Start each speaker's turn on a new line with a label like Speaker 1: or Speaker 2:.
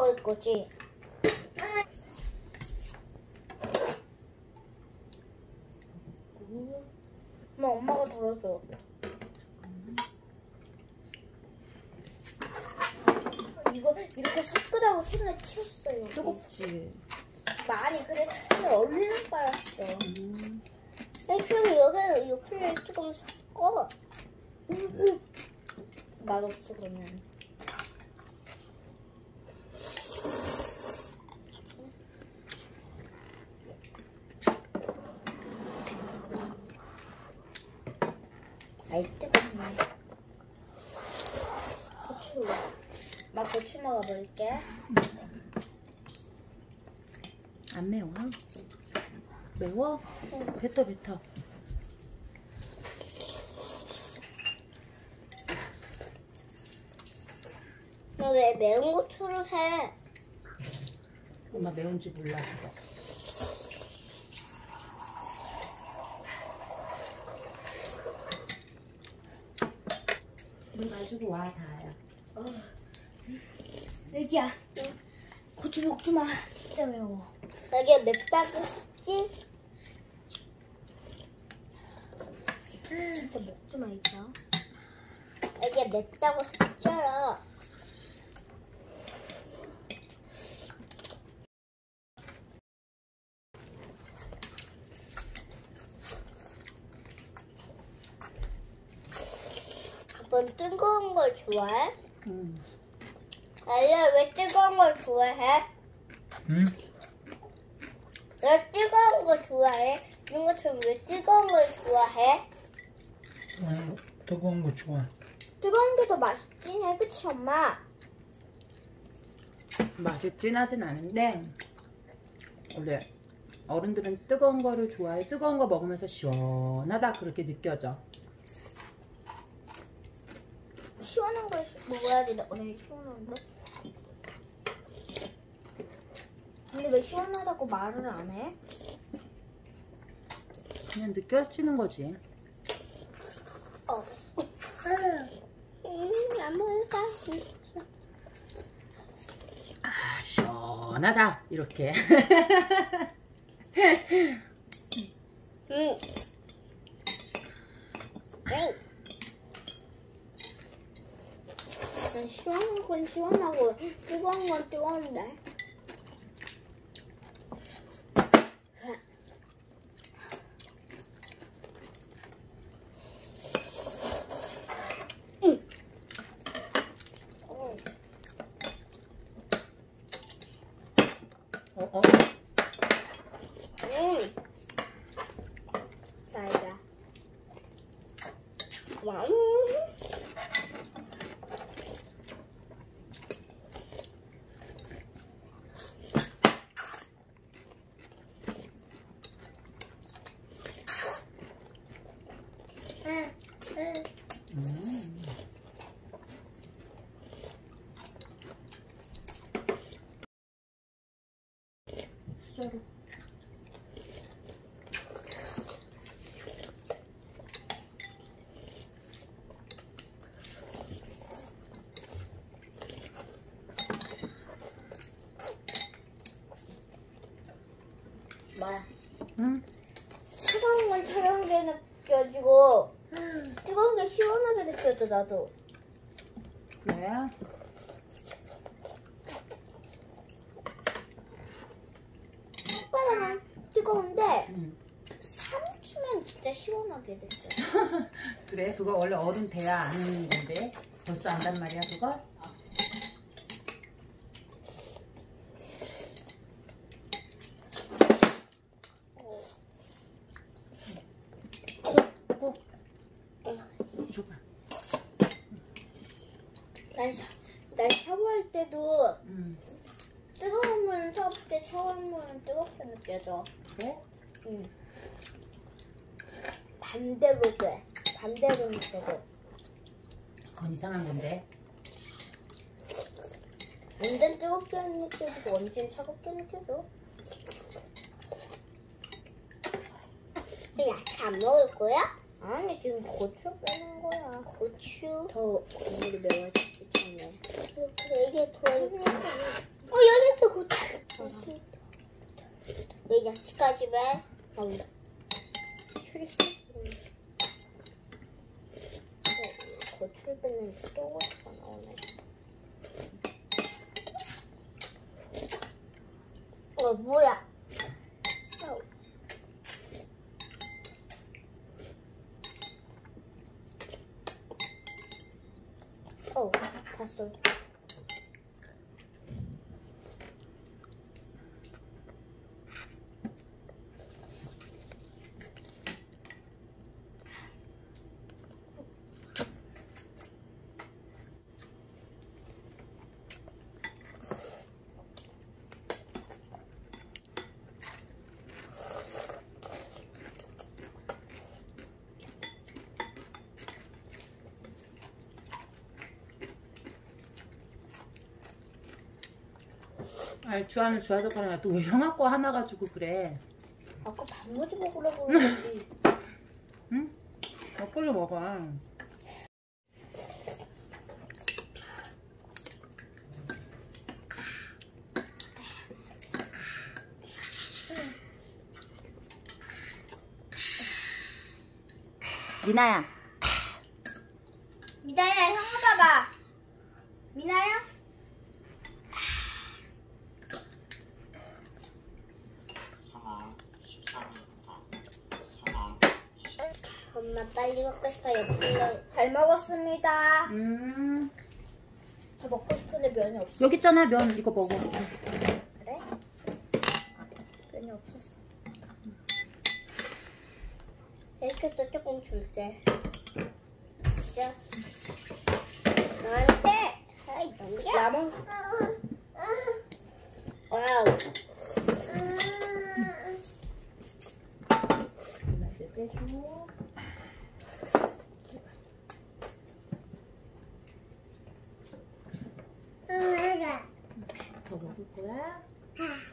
Speaker 1: 먹을 거지? 엄마가 덜어줘. 이거 이렇게 섞으라고 손에 튀었어요.
Speaker 2: 뜨겁지.
Speaker 1: 많이 그래서 손에 얼른 빨았어. 그럼 이렇게 조금 섞어. 맛없어 그러면. 아이 뜨겁네. 고추. 막 고추 먹어볼게.
Speaker 2: 안 매워? 매워? 뱉어 뱉어.
Speaker 1: 너 왜 매운 고추를 해?
Speaker 2: 엄마 매운지 몰라 그거. 물 가지고 와 다야.
Speaker 1: 애기야, 고추 먹지 마. 진짜 매워. 애기야 맵다고 했지? 진짜 먹지 마 애기야. 애기야 맵다고 했잖아. 아빠는 뜨거운 걸 좋아해? 아니야, 왜 뜨거운 걸 좋아해?
Speaker 3: 응?
Speaker 1: 왜 뜨거운 거 좋아해? 이런 것처럼 왜 뜨거운 걸 좋아해?
Speaker 3: 뜨거운 거 좋아.
Speaker 1: 뜨거운 게 더 맛있긴 해, 그치 엄마?
Speaker 2: 맛이 진하진 않은데 원래 어른들은 뜨거운 거를 좋아해. 뜨거운 거 먹으면서 시원하다 그렇게 느껴져.
Speaker 1: 시원한 걸 먹어야지. 나 오늘 시원한 거. 근데 왜 시원하다고 말을 안 해?
Speaker 2: 그냥 느껴지는 거지.
Speaker 1: 안 먹을까?
Speaker 2: 아 시원하다 이렇게.
Speaker 1: 시원한 건 시원하고 뜨거운 건 뜨거운데. 자.
Speaker 2: 수저로.
Speaker 1: 뭐야?
Speaker 2: 응?
Speaker 1: 차가운 건 차가운 게 느껴지고 뜨거운 게 시원하게 느껴져 나도.
Speaker 2: 그래?
Speaker 1: 바나나 뜨거운데 삼키면 진짜 시원하게 느껴.
Speaker 2: 그래? 그거 원래 어른 돼야 아는 건데 벌써 안단 말이야 그거? 줘봐.
Speaker 1: 난 샤워할 때도 뜨거운 물은 샤워할 때 차가운 물은 뜨겁게 느껴져.
Speaker 2: 그래?
Speaker 1: 응. 반대로 돼. 반대로 느껴져.
Speaker 2: 그건 이상한 건데.
Speaker 1: 완전 뜨겁게 느껴지고 완전 차갑게 느껴져. 야채 안 먹을 거야? 아니 지금 고추 빼는 거야. 고추? 더 국물이 매워지기 때문에. 이게 더 왜 야채까지 왜? 추리스? 고추를 뺐는데 또 고추가 나오네. 뭐야? 봤어.
Speaker 2: 아니 주아는 주아 젓가락이야. 또 왜 형아 거 하나 가지고 그래?
Speaker 1: 아까 단무지 먹으려고 그러지.
Speaker 2: 응? 엇걸려 먹어. 미나야.
Speaker 1: 미나야, 형아 봐봐. 미나야? 엄마 빨리 먹고 싶어요. 잘 먹었습니다. 더 먹고 싶은데 면이 없어.
Speaker 2: 여기 있잖아 면 이거 먹어.
Speaker 1: 그래? 면이 없었어. 이렇게 또 조금 줄게. 진짜. 나한테. 아이 넘겨. 나만. 와우. 이제 빼줘. 더 먹을 거야?